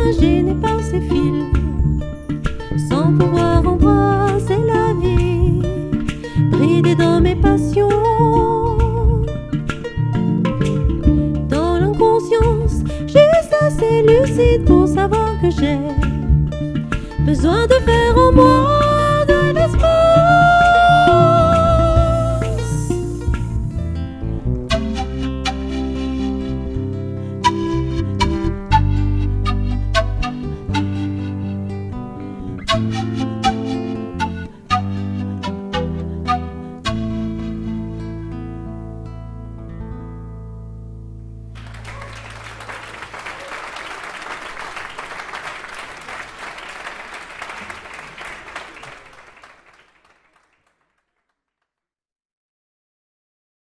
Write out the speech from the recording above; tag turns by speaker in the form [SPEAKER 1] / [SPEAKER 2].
[SPEAKER 1] gêné par ces fils, sans pouvoir embrasser la vie, bridé dans mes passions. Dans l'inconscience, juste assez lucide pour savoir que j'ai besoin de faire en moi